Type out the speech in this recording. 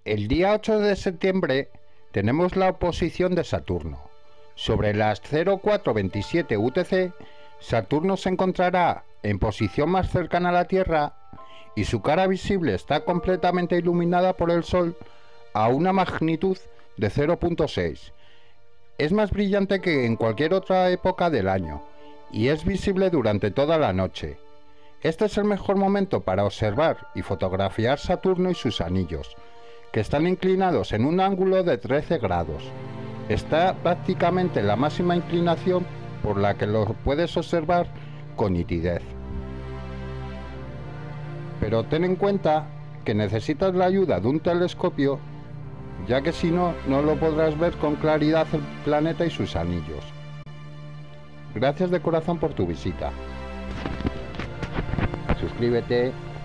El día 8 de septiembre tenemos la oposición de Saturno. Sobre las 0427 UTC, Saturno se encontrará en posición más cercana a la Tierra y su cara visible está completamente iluminada por el Sol a una magnitud de 0.6. Es más brillante que en cualquier otra época del año y es visible durante toda la noche. Este es el mejor momento para observar y fotografiar Saturno y sus anillos, que están inclinados en un ángulo de 13 grados. Está prácticamente en la máxima inclinación, por la que lo puedes observar con nitidez. Pero ten en cuenta que necesitas la ayuda de un telescopio, ya que si no, no lo podrás ver con claridad el planeta y sus anillos. Gracias de corazón por tu visita. Suscríbete.